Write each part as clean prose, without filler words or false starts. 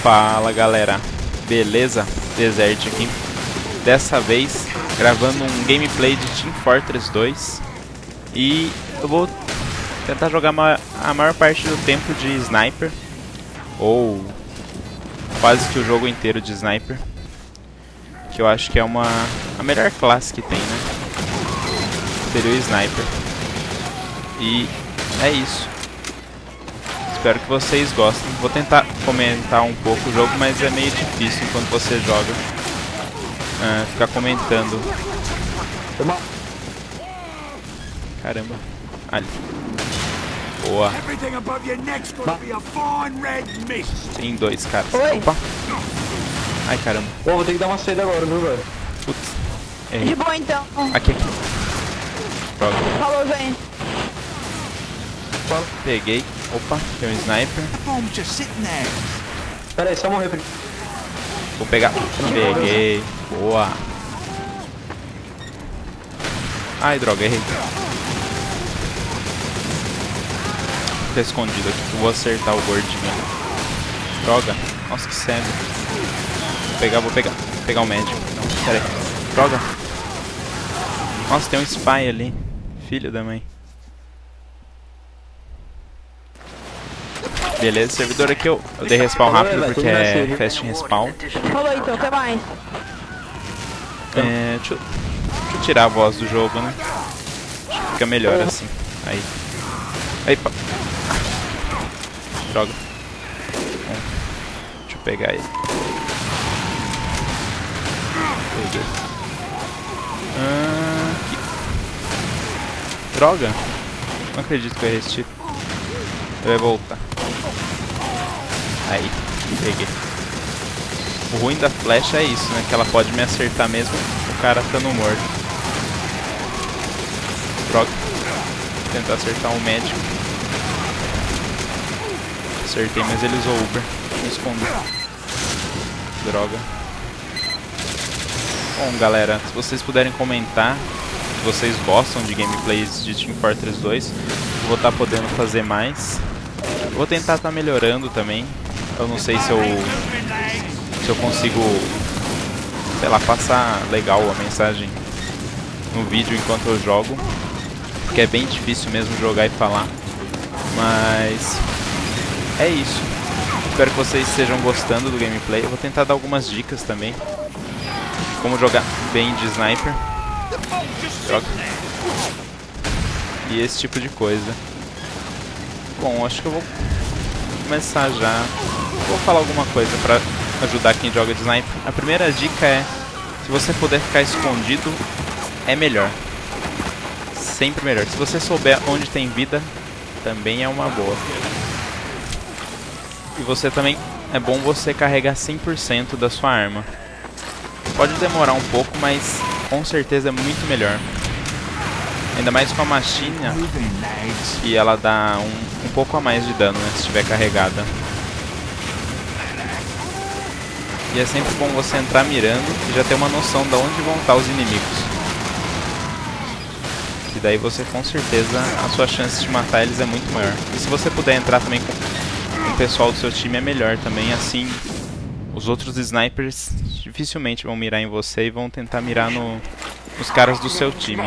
Fala galera, beleza? Desert aqui. Dessa vez gravando um gameplay de Team Fortress 2. E eu vou tentar jogar a maior parte do tempo de Sniper, ou quase que o jogo inteiro de Sniper, que eu acho que é a melhor classe que tem, né? Seria o Sniper. E é isso. Espero que vocês gostem. Vou tentar comentar um pouco o jogo, mas é meio difícil enquanto você joga ficar comentando. Caramba. Ali. Boa. Tem dois caras. Oi. Opa. Ai, caramba. Pô, vou ter que dar uma saída agora, viu, velho? Putz. De Errei. boa então. Aqui. Droga. Falou, gente. Peguei. Opa, tem um sniper. Pera aí, só morrer primeiro. Vou pegar. Peguei. Boa. Ai, droga, errei. Tá escondido aqui. Eu vou acertar o gordinho. Droga. Nossa, que cego. Vou pegar o médico. Não, pera aí. Droga. Nossa, tem um spy ali. Filho da mãe. Beleza, servidor aqui eu dei respawn rápido porque é fast respawn. Falou então, o que mais? Deixa eu tirar a voz do jogo, né? Acho que fica melhor assim. Aí, pá. Droga. Deixa eu pegar ele. Peguei. Aqui. Droga. Não acredito que eu errei esse tiro. Ele vai voltar. Aí, peguei. O ruim da flecha é isso, né? Que ela pode me acertar mesmo o cara estando morto. Droga. Vou tentar acertar um médico. Acertei, mas ele usou Uber. Me escondi. Droga. Bom, galera, se vocês puderem comentar se vocês gostam de gameplays de Team Fortress 2, eu vou estar podendo fazer mais. Vou tentar estar melhorando também. Eu não sei se eu consigo, sei lá, passar legal a mensagem no vídeo enquanto eu jogo, porque é bem difícil mesmo jogar e falar. Mas é isso. Espero que vocês estejam gostando do gameplay. Eu vou tentar dar algumas dicas também de como jogar bem de Sniper. Droga. E esse tipo de coisa. Bom, acho que eu vou começar já. Vou falar alguma coisa pra ajudar quem joga de Sniper. A primeira dica é: se você puder ficar escondido, é melhor. Sempre melhor. Se você souber onde tem vida, também é uma boa. E você também, é bom você carregar 100% da sua arma. Pode demorar um pouco, mas com certeza é muito melhor. Ainda mais com a machinha, que ela dá um pouco a mais de dano, né, se estiver carregada. E é sempre bom você entrar mirando e já ter uma noção de onde vão estar os inimigos. E daí você, com certeza, a sua chance de matar eles é muito maior. E se você puder entrar também com o pessoal do seu time, é melhor também. Assim, os outros snipers dificilmente vão mirar em você e vão tentar mirar nos caras do seu time.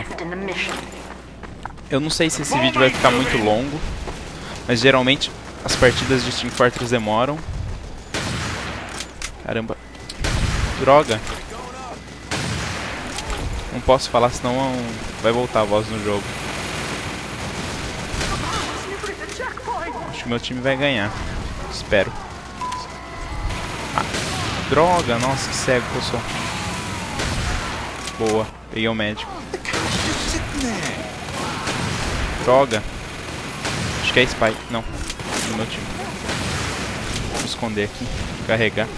Eu não sei se esse vídeo vai ficar muito longo, mas geralmente as partidas de Team Fortress demoram. Caramba. Droga. Não posso falar, senão vai voltar a voz no jogo. Acho que meu time vai ganhar. Espero. Droga, nossa, que cego que eu sou. Boa, peguei o médico. Droga. Acho que é Spy. Não, no meu time. Vou me esconder aqui. Carregar.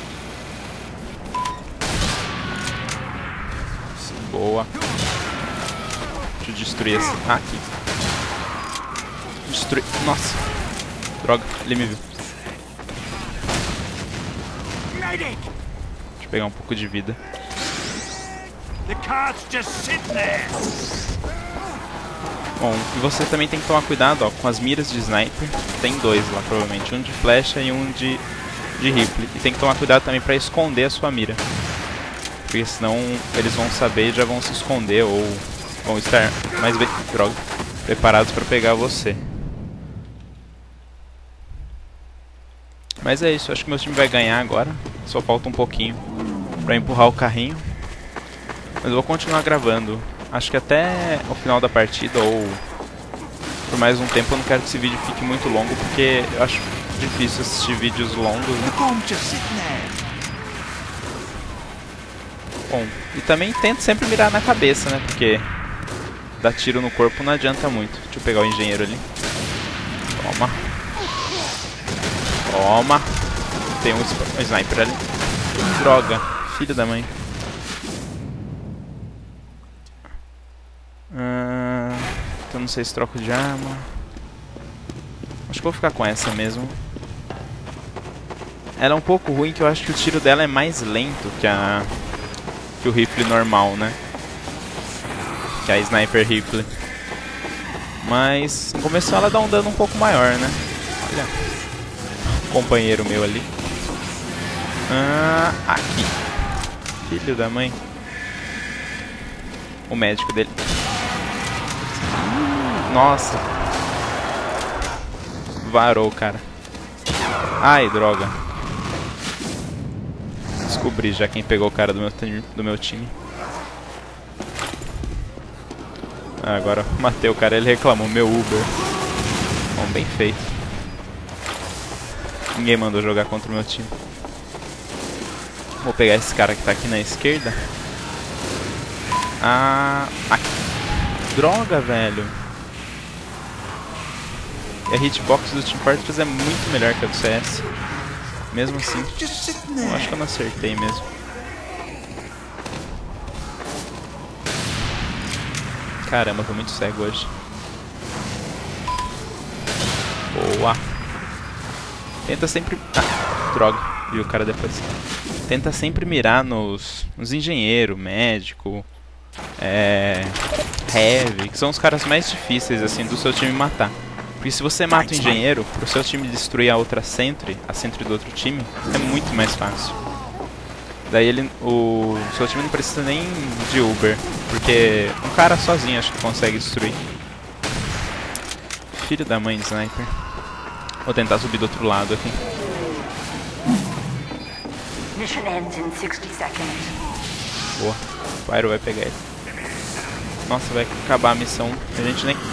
Boa. Deixa eu destruir esse. Aqui. Destruir. Nossa. Droga, ele me viu. Deixa eu pegar um pouco de vida. Bom, e você também tem que tomar cuidado, ó, com as miras de sniper. Tem dois lá, provavelmente. Um de flecha e um de de rifle. E tem que tomar cuidado também pra esconder a sua mira. Porque senão eles vão saber e já vão se esconder ou vão estar mais preparados pra pegar você. Mas é isso, acho que meu time vai ganhar agora. Só falta um pouquinho pra empurrar o carrinho. Mas eu vou continuar gravando. Acho que até o final da partida ou por mais um tempo. Eu não quero que esse vídeo fique muito longo, porque eu acho difícil assistir vídeos longos, né? Bom, e também tento sempre mirar na cabeça, né? Porque dar tiro no corpo não adianta muito. Deixa eu pegar o engenheiro ali. Toma. Toma. Tem um sniper ali. Droga. Filho da mãe. Então não sei se troco de arma. Acho que vou ficar com essa mesmo. Ela é um pouco ruim, que eu acho que o tiro dela é mais lento que o rifle normal, né? Que a sniper rifle. Mas no começo ela dá um dano um pouco maior, né? Olha. Companheiro meu ali. Aqui. Filho da mãe. O médico dele. Nossa. Varou, cara. Ai, droga. Descobri já quem pegou o cara do meu time. Agora matei o cara, ele reclamou. Meu Uber. Bom, bem feito. Ninguém mandou jogar contra o meu time. Vou pegar esse cara que tá aqui na esquerda. Aqui. Droga, velho. E a hitbox do Team Fortress é muito melhor que a do CS. Mesmo assim, eu acho que eu não acertei mesmo. Caramba, tô muito cego hoje. Boa. Tenta sempre... droga. Vi o cara depois. Tenta sempre mirar nos engenheiros, médico, heavy, que são os caras mais difíceis assim do seu time matar. Porque se você mata o engenheiro, pro seu time destruir a outra sentry, a sentry do outro time, é muito mais fácil. Daí o seu time não precisa nem de Uber, porque um cara sozinho acho que consegue destruir. Filho da mãe de sniper. Vou tentar subir do outro lado aqui. Boa, o Pyro vai pegar ele. Nossa, vai acabar a missão. A gente nem...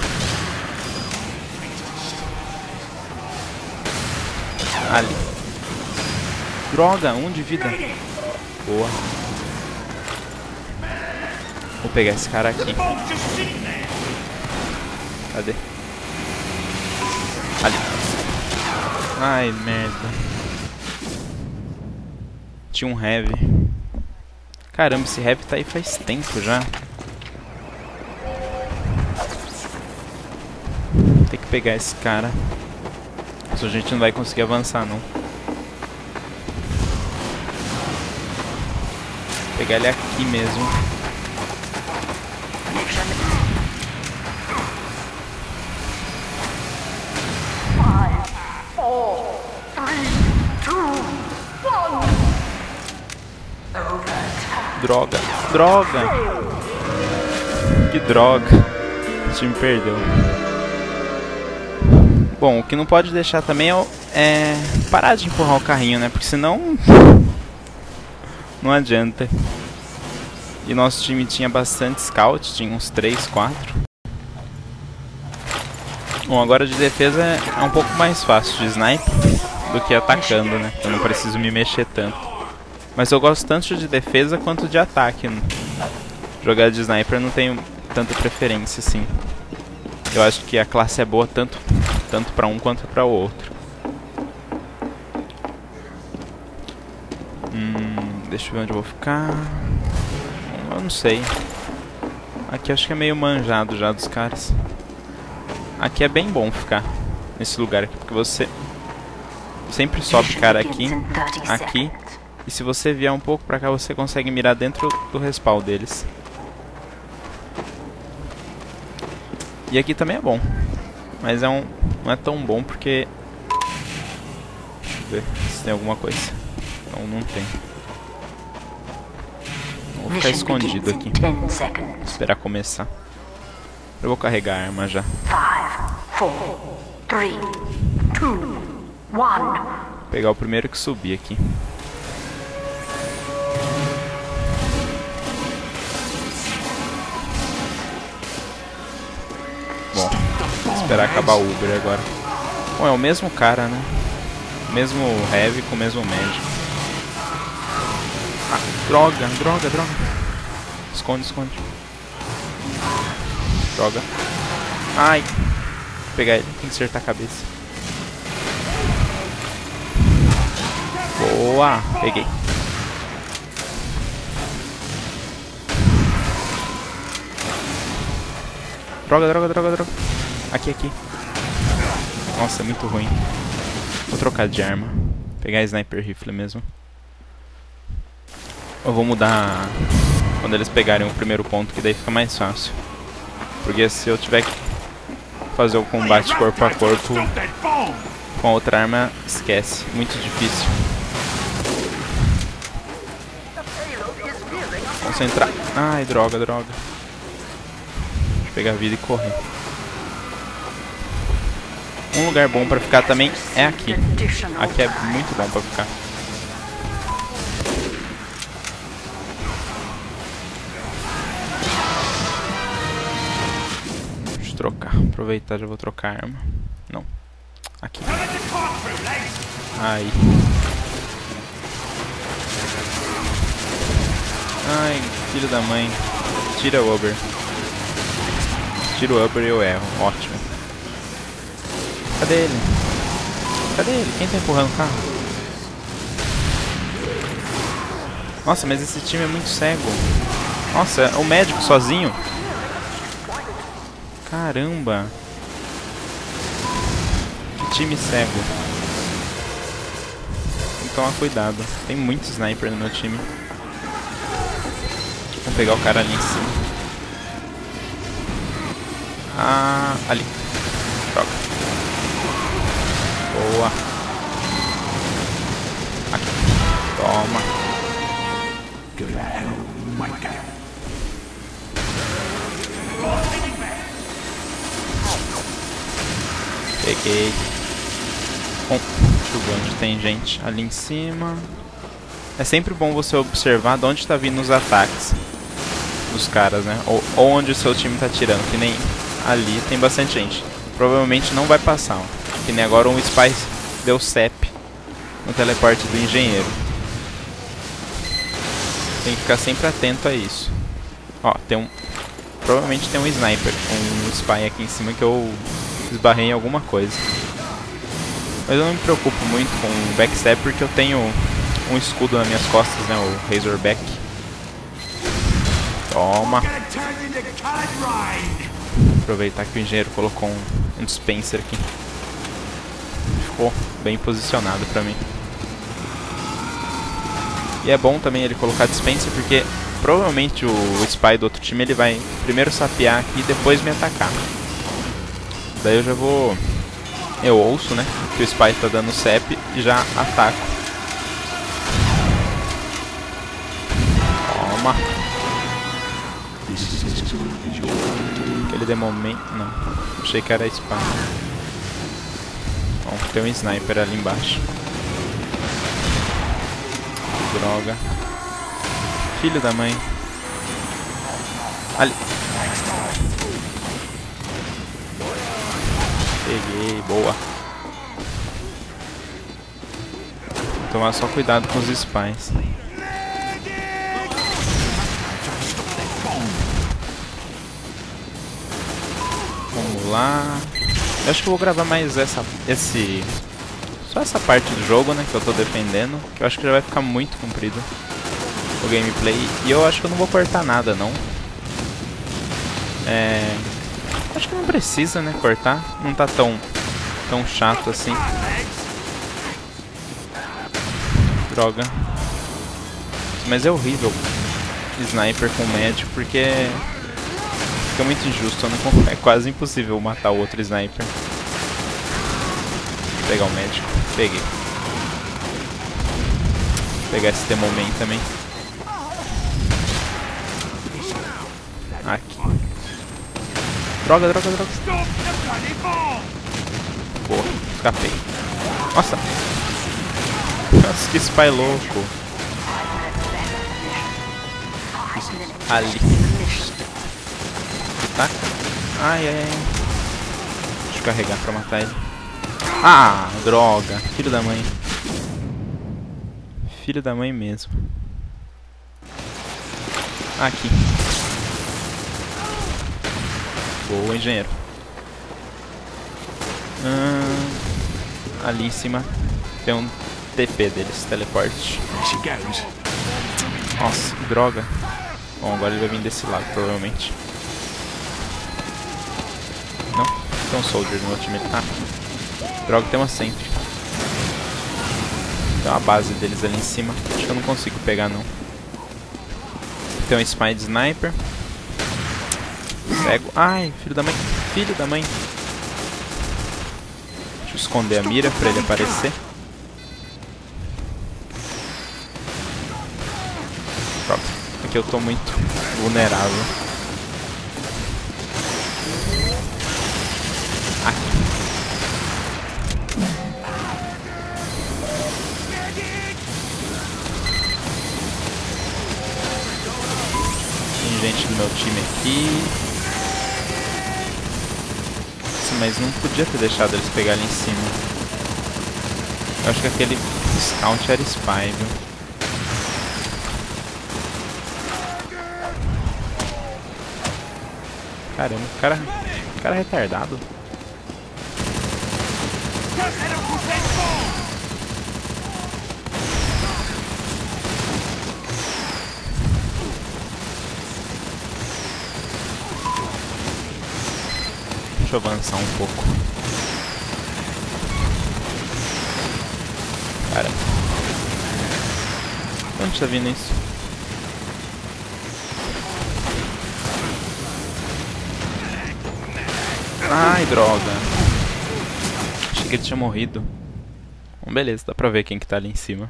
ali. Droga, 1 de vida. Boa. Vou pegar esse cara aqui. Cadê? Ali. Ai, merda. Tinha um heavy. Caramba, esse heavy tá aí faz tempo já. Tem que pegar esse cara. A gente não vai conseguir avançar, não. Vou pegar ele aqui mesmo. Droga, droga. Que droga. O time perdeu. Bom, o que não pode deixar também é parar de empurrar o carrinho, né? Porque senão não adianta. E nosso time tinha bastante scout, tinha uns 3, 4. Bom, agora de defesa é um pouco mais fácil de sniper do que atacando, né? Eu não preciso me mexer tanto. Mas eu gosto tanto de defesa quanto de ataque. Jogar de sniper eu não tenho tanta preferência assim. Eu acho que a classe é boa tanto para um quanto para o outro. Deixa eu ver onde eu vou ficar. Eu não sei. Aqui acho que é meio manjado já dos caras. Aqui é bem bom ficar nesse lugar aqui, porque você sempre sobe cara aqui, aqui. E se você vier um pouco pra cá, você consegue mirar dentro do respawn deles. E aqui também é bom. Mas não é tão bom porque... Deixa eu ver. se tem alguma coisa. Não, não tem. Vou ficar escondido aqui. Esperar começar. Eu vou carregar a arma já. 5, 4, 3, 2, 1. Vou pegar o primeiro que subir aqui. Bom, vou esperar acabar o Uber agora. Bom, é o mesmo cara, né? Mesmo Heavy com o mesmo médico. Ah, droga, droga, droga. Esconde, esconde. Droga. Ai. Vou pegar ele, tem que acertar a cabeça. Boa, peguei. Droga, droga, droga, droga. Aqui, aqui. Nossa, é muito ruim. Vou trocar de arma. Pegar a Sniper Rifle mesmo. Eu vou mudar quando eles pegarem o primeiro ponto, que daí fica mais fácil. Porque se eu tiver que fazer o combate corpo a corpo com a outra arma, esquece. Muito difícil. Concentrar. Ai, droga, droga. Deixa eu pegar a vida e correr. Um lugar bom pra ficar também é aqui. Aqui é muito bom pra ficar. Deixa eu trocar. Aproveitar, já vou trocar a arma. Não. Aqui. Ai. Ai, filho da mãe. Tira o Uber. Tira o Uber e eu erro. Ótimo. Cadê ele? Cadê ele? Quem tá empurrando o carro? Nossa, mas esse time é muito cego. Nossa, é o médico sozinho. Caramba. Que time cego. Tem que tomar cuidado. Tem muito sniper no meu time. Vamos pegar o cara ali em cima. Ah, ali. Droga. Boa. Aqui. Toma. Peguei. Bom, deixa eu ver onde tem gente. Ali em cima. É sempre bom você observar de onde está vindo os ataques dos caras, né? Ou onde o seu time está tirando. Que nem ali tem bastante gente. Provavelmente não vai passar, ó. Que nem agora um Spy deu CEP no teleporte do engenheiro. Tem que ficar sempre atento a isso. Ó, tem um... Provavelmente tem um sniper, um Spy aqui em cima que eu esbarrei em alguma coisa. Mas eu não me preocupo muito com o backstab porque eu tenho um escudo nas minhas costas, né? O Razorback. Toma. Aproveitar que o engenheiro colocou um dispenser aqui. Ficou bem posicionado pra mim. E é bom também ele colocar dispenser porque provavelmente o Spy do outro time ele vai primeiro sapear aqui e depois me atacar. Daí eu já vou... Eu ouço, né, que o Spy tá dando CEP e já ataco. Toma. Aquele de momento... Não, achei que era Spy. Bom, tem um sniper ali embaixo. Droga. Filho da mãe. Ali. Peguei, boa. Tomar só cuidado com os spies. Vamos lá. Eu acho que eu vou gravar mais só essa parte do jogo, né, que eu tô defendendo, que eu acho que já vai ficar muito comprido o gameplay. E eu acho que eu não vou cortar nada, não. Acho que não precisa, né, cortar. Não tá tão chato assim. Droga. Mas é horrível sniper com médico, porque fica muito injusto. É quase impossível matar o outro sniper. Vou pegar o médico. Peguei. pegar esse Demoman também. Aqui. Droga, droga, droga. Boa, escapei. Nossa. Nossa, que spy louco. Ali. Taca. Ai, ai, ai. Deixa eu carregar pra matar ele. Ah, droga. Filho da mãe. Filho da mãe mesmo. Aqui. Boa, engenheiro. Ali em cima tem um TP deles, teleporte. Nossa, que droga. Bom, agora ele vai vir desse lado, provavelmente. Não? Tem um soldier no meu time. Ah, droga, tem uma sentry. Tem uma base deles ali em cima. Acho que eu não consigo pegar, não. Tem um spy de sniper. Cego. Ai, filho da mãe. Filho da mãe. Deixa eu esconder a mira pra ele aparecer. Pronto. Aqui eu tô muito vulnerável. Aqui. Tem gente do meu time aqui. Mas não podia ter deixado eles pegarem em cima. Eu acho que aquele scout era spy, viu? Caramba, o cara é retardado. Deixa eu avançar um pouco. Caramba. Onde tá vindo isso? Ai, droga. Achei que ele tinha morrido. Bom, beleza, dá pra ver quem que tá ali em cima.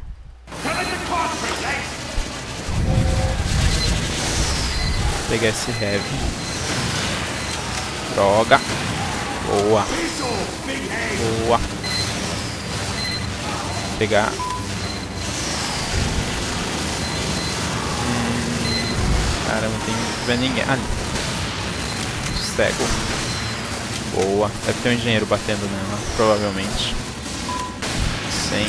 Vou pegar esse heavy. Droga. Boa. Boa. Pegar. Caramba, não tem ver ninguém. Ali. Cego. Boa. Deve ter um engenheiro batendo nela, provavelmente. 100.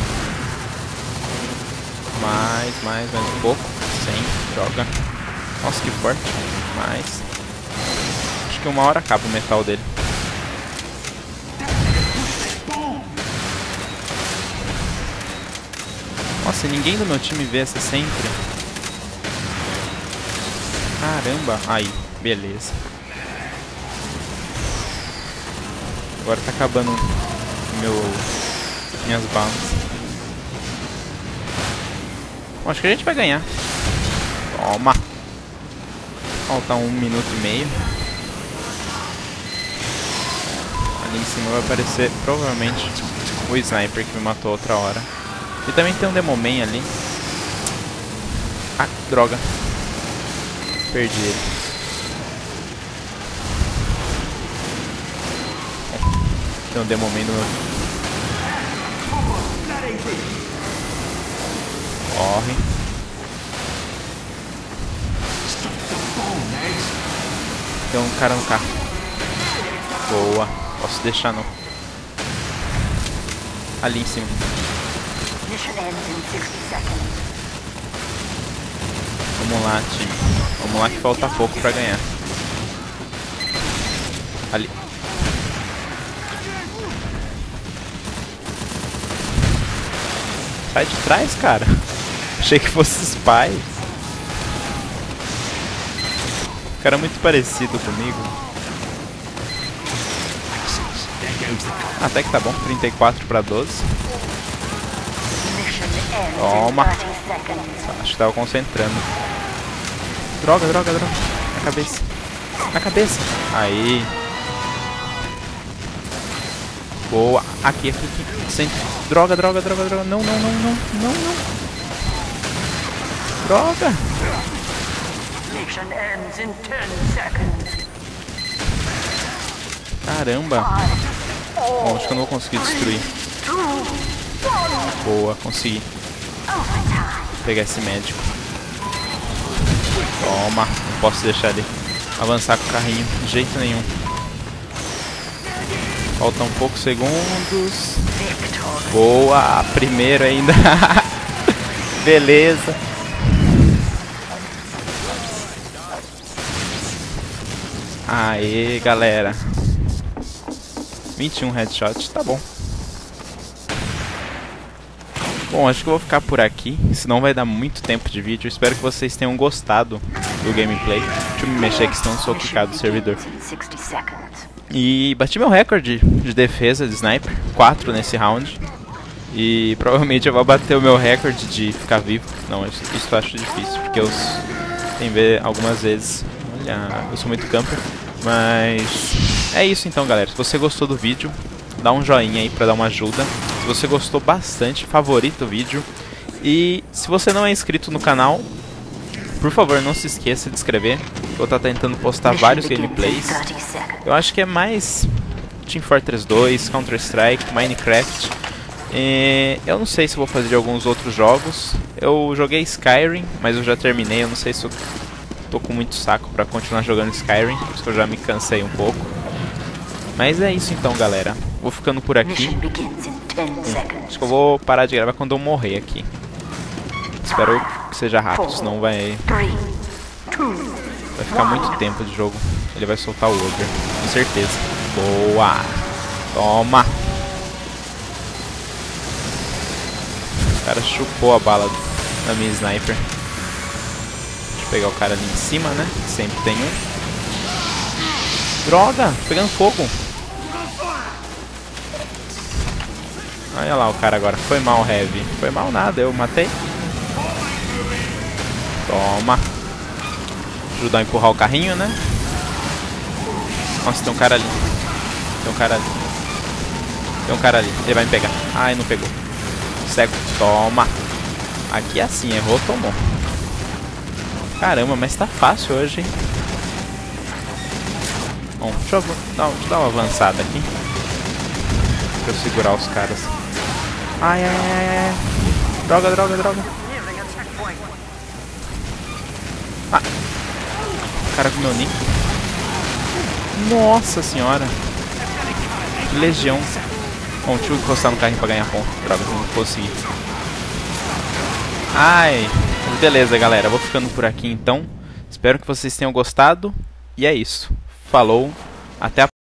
Mais um pouco. 100. Droga. Nossa, que forte. Mais. Acho que uma hora acaba o metal dele. Nossa, ninguém do meu time vê essa sempre. Caramba. Aí, beleza. Agora tá acabando minhas balas. Bom, acho que a gente vai ganhar. Toma. Falta 1 minuto e meio. Ali em cima vai aparecer provavelmente o sniper que me matou outra hora. E também tem um Demoman ali. Ah, droga. Perdi ele. Tem um Demoman no meu... Corre. Tem um cara no carro. Boa. Posso deixar não. Ali em cima. Vamos lá, time. Vamos lá que falta pouco pra ganhar. Ali. Sai de trás, cara. Achei que fosse spy. O cara é muito parecido comigo. Até que tá bom. 34 pra 12. Toma. Acho que tava concentrando. Droga, droga, droga. Na cabeça. Na cabeça. Aí. Boa. Aqui, aqui, aqui. Sempre. Droga, droga, droga, droga. Não, não, não, não. Não, não. Droga! Mission ends in 10 seconds. Caramba! Bom, acho que eu não vou conseguir destruir. Boa, consegui. Vou pegar esse médico. Toma, não posso deixar ele avançar com o carrinho de jeito nenhum. Faltam poucos segundos. Boa, primeiro ainda. Beleza. Aê, galera. 21 headshot, tá bom. Bom, acho que eu vou ficar por aqui, senão vai dar muito tempo de vídeo. Espero que vocês tenham gostado do gameplay. Deixa eu me mexer que senão eu sou quicado do servidor. E bati meu recorde de defesa de sniper, 4 nesse round. E provavelmente eu vou bater o meu recorde de ficar vivo. Não, isso eu acho difícil, porque eu tenho que ver algumas vezes. Olha, eu sou muito camper. Mas é isso então, galera. Se você gostou do vídeo, dá um joinha aí pra dar uma ajuda. Se você gostou bastante, favorita o vídeo. E se você não é inscrito no canal, por favor, não se esqueça de inscrever. Eu vou estar tentando postar vários gameplays. Eu acho que é mais Team Fortress 2, Counter-Strike, Minecraft. Eu não sei se vou fazer de alguns outros jogos. Eu joguei Skyrim, mas eu já terminei. Eu não sei se eu tô com muito saco pra continuar jogando Skyrim, porque eu já me cansei um pouco. Mas é isso então, galera. Vou ficando por aqui. Acho que eu vou parar de gravar quando eu morrer aqui. Espero que seja rápido, senão vai ficar muito tempo de jogo. Ele vai soltar o Ogre, com certeza. Boa! Toma! O cara chupou a bala da minha sniper. Deixa eu pegar o cara ali em cima, né? Sempre tem um. Droga! Tô pegando fogo. Olha lá o cara agora. Foi mal, Heavy. Foi mal nada, eu matei. Toma. Ajudar a empurrar o carrinho, né? Nossa, tem um cara ali. Tem um cara ali. Tem um cara ali. Ele vai me pegar. Ai, não pegou. Cego. Toma. Aqui é assim, errou, tomou. Caramba, mas tá fácil hoje, hein? Bom, deixa eu dar uma avançada aqui. Pra eu segurar os caras. Ai, ai, ai, ai. Droga, droga, droga. Ah. O cara com meu nick. Nossa senhora. Que legião. Bom, deixa eu encostar no carrinho pra ganhar ponto. Droga, não consegui. Ai. Beleza, galera. Vou ficando por aqui então. Espero que vocês tenham gostado. E é isso. Falou. Até a